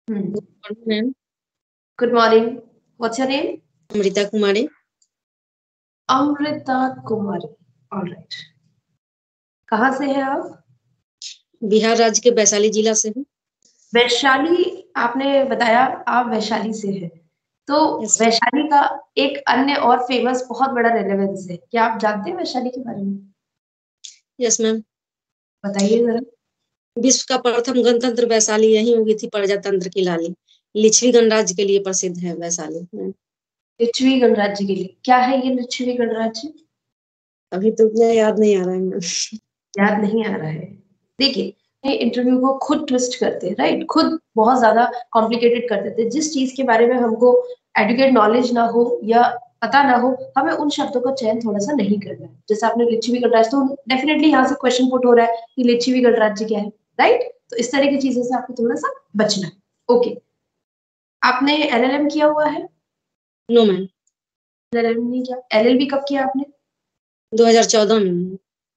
Hmm. Ma'am Good morning. What's your name? Amrita Kumari. Amrita Kumari. All right. कहाँ से हैं आप? बिहार राज्य के वैशाली जिला से हूँ। वैशाली, आपने बताया आप वैशाली से हैं। तो Yes. वैशाली का एक अन्य और फेमस बहुत बड़ा रेलेवेंस है। क्या आप जानते हैं वैशाली के बारे में? Yes ma'am. बताइए जरा। विश्व का प्रथम गणतंत्र वैशाली यही हुई थी, प्रजातंत्र की लाली। लिच्छवी गणराज्य के लिए प्रसिद्ध है वैशाली। लिच्छवी गणराज्य के लिए क्या है ये लिच्छवी गणराज्य? अभी तो उतना याद नहीं आ रहा है मैम। याद नहीं आ रहा है। देखिए, इंटरव्यू को खुद ट्विस्ट करते हैं, राइट? खुद बहुत ज्यादा कॉम्प्लिकेटेड कर देते हैं। जिस चीज के बारे में हमको एडुकेट नॉलेज ना हो या पता ना हो, हमें उन शब्दों का चयन थोड़ा सा नहीं करना है। जैसे आपने लिच्छवी गणराज्य, तो डेफिनेटली यहाँ से क्वेश्चन पुट हो रहा है कि लिच्छवी गणराज्य क्या है, राइट? तो इस तरह की चीजों से आपको थोड़ा सा बचना है। ओके, आपने एलएलएम किया हुआ है? No ma'am. एलएलएम नहीं किया। एलएलबी कब किया आपने? 2014 में।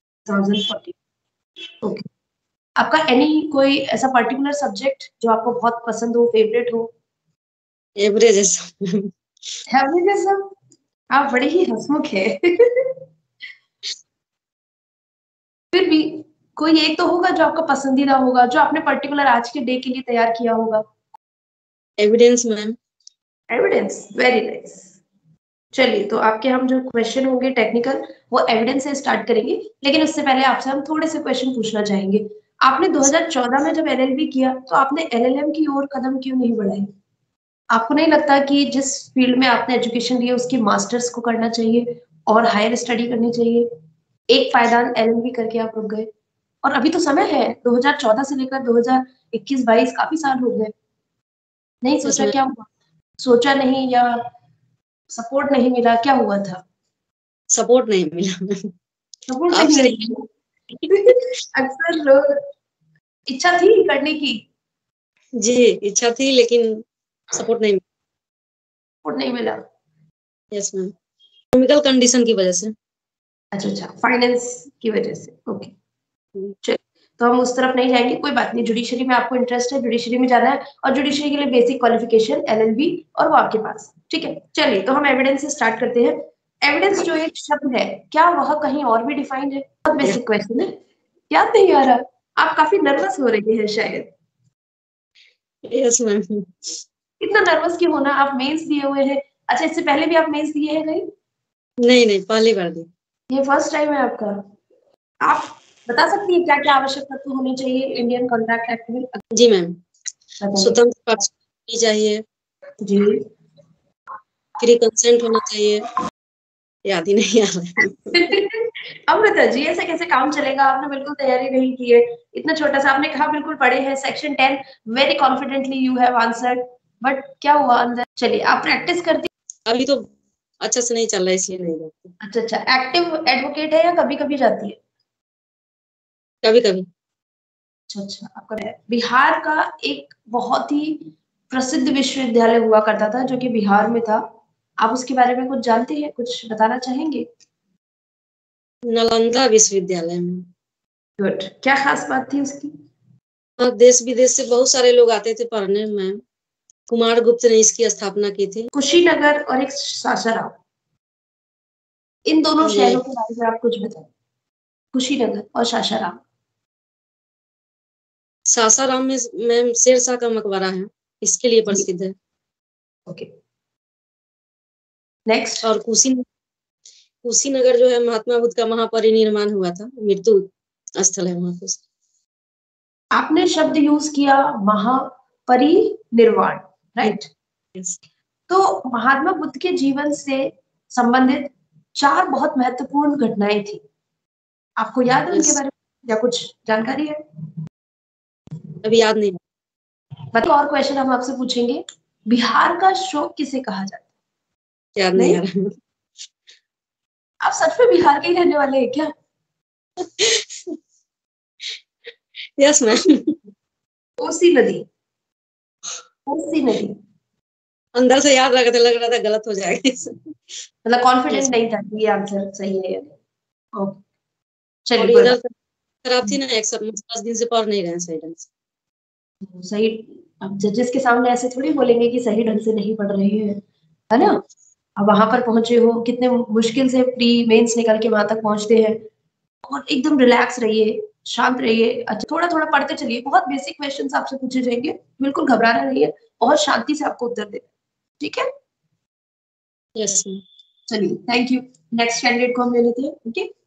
2014। ओके। आपका एनी कोई ऐसा पर्टिकुलर सब्जेक्ट जो आपको बहुत पसंद हो, फेवरेट हो? एवरेज है सब। फेवरेटिज्म? आप बड़े ही हंसमुख है। फिर भी कोई एक तो होगा जो आपका पसंदीदा होगा, जो आपने पर्टिकुलर आज के डे के लिए तैयार किया होगा। Evidence ma'am. Evidence, very nice. चलिए, तो आपके हम जो क्वेश्चन होंगे टेक्निकल, वो एविडेंस से स्टार्ट करेंगे। लेकिन उससे पहले आपसे हम थोड़े से क्वेश्चन पूछना चाहेंगे। आपने 2014 में जब एलएलबी किया, तो आपने एलएलएम की ओर कदम क्यों नहीं बढ़ाई? आपको नहीं लगता कि जिस फील्ड में आपने एजुकेशन ली है उसकी मास्टर्स को करना चाहिए और हायर स्टडी करनी चाहिए? एक पायदान एलएलबी करके आप रुक गए। और अभी तो समय है, 2014 से लेकर 2021-22 काफी साल हो गए। नहीं यस सोचा? मैम। क्या हुआ? सोचा नहीं या सपोर्ट नहीं मिला? क्या हुआ था? सपोर्ट नहीं मिला। सपोर्ट नहीं आपसे मिला। अक्सर लोग, इच्छा थी करने की, जी इच्छा थी लेकिन सपोर्ट नहीं सपोर्ट नहीं मिला। मिला। Yes ma'am. इकोनॉमिकल कंडीशन की वजह से। अच्छा, फाइनेंस की वजह से। ओके, चलिए, तो हम उस तरफ नहीं जाएंगे, कोई बात नहीं। जुडिशरी में आपको इंटरेस्ट है, जुडिशरी में जाना है, और जुडिशरी के लिए बेसिक क्वालिफिकेशन एलएलबी और वो आपके पास, ठीक है। चलिए, तो हम एविडेंस से स्टार्ट करते हैं। एविडेंस जो एक शब्द है, क्या वह कहीं और भी डिफाइंड है? बहुत बेसिक क्वेश्चन है, याद नहीं आ रहा? आप काफी नर्वस हो रही है शायद। Yes ma'am. इतना नर्वस क्यों होना? आप मेंस दिए हुए हैं। अच्छा, इससे पहले भी आप मेंस दिए हैं कहीं? नहीं नहीं, पहली बार दी। ये फर्स्ट टाइम है आपका? आप बता सकती है क्या क्या आवश्यक तत्व होने चाहिए इंडियन कॉन्ट्रैक्ट एक्ट में? जी मैम। बताइए। स्वतंत्र पक्ष होनी चाहिए, जी। फ्री कंसेंट होना चाहिए। याद ही नहीं आ रहा है। अमृता जी, ऐसे कैसे काम चलेगा? आपने बिल्कुल तैयारी नहीं की है। इतना छोटा सा आपने कहा बिल्कुल पढ़े हैं section 10, very confidently you have answered, but क्या हुआ अंदर? चलिए, आप प्रैक्टिस करती? अभी तो अच्छा से नहीं चल रहा है इसलिए नहीं जाती। अच्छा अच्छा, एक्टिव एडवोकेट है या कभी कभी जाती है? कभी कभी। अच्छा अच्छा, आपका बिहार का एक बहुत ही प्रसिद्ध विश्वविद्यालय हुआ करता था जो कि बिहार में था। आप उसके बारे में कुछ जानते हैं, कुछ बताना चाहेंगे? नालंदा विश्वविद्यालय में। गुड, क्या खास बात थी उसकी? हाँ, देश विदेश से बहुत सारे लोग आते थे पढ़ने में। कुमार गुप्त ने इसकी स्थापना की थी। कुशीनगर और एक सासाराम, इन दोनों जी। शहरों के बारे में आप कुछ बताएं। कुशीनगर और सासाराम। सासाराम में मैम शेरशाह का मकबरा है, इसके लिए प्रसिद्ध है। Okay, next. और कुशीनगर जो है महात्मा बुद्ध का महापरिनिर्वाण हुआ था, मृत्यु स्थल है वहां पे। आपने शब्द यूज किया महापरिनिर्वाण, राइट? Yes. तो महात्मा बुद्ध के जीवन से संबंधित 4 बहुत महत्वपूर्ण घटनाएं थी। आपको याद है उनके Yes. बारे में या कुछ जानकारी है? अभी याद नहीं। मतलब और क्वेश्चन हम आपसे पूछेंगे। बिहार का शोक किसे कहा जाता है? याद नहीं नहीं? आ रहा। आप सच में बिहार के ही रहने वाले हैं क्या? Yes ma'am. कोसी नदी। कोसी नदी। अंदर से याद लग रहा था गलत हो जाएगा। मतलब कॉन्फिडेंट Yes. नहीं था कि ये आंसर सही है या नहीं। ओके, और चलिए, कोई इधर बात खराब थी ना, एक सब 10 दिन से पढ़ नहीं रहे हैं सही ढंग से। नहीं। सही अब जजेस के सामने ऐसे थोड़ी बोलेंगे कि सही ढंग से नहीं पढ़ रहे हैं, है ना? अब वहां पर पहुंचे हो, कितने मुश्किल से प्री मेंस निकल के वहां तक पहुंचते हैं, और एकदम रिलैक्स रहिए, शांत रहिए, अच्छा थोड़ा-थोड़ा पढ़ते चलिए, बहुत बेसिक क्वेश्चंस आपसे पूछे जाएँगे, बिल्कुल घबराना नहीं है, बहुत शांति से आपको उत्तर देना है, ठीक है? Yes ma'am. चलिए, थैंक यू। नेक्स्ट कैंडिडेट को हम ले लेते हैं, ओके?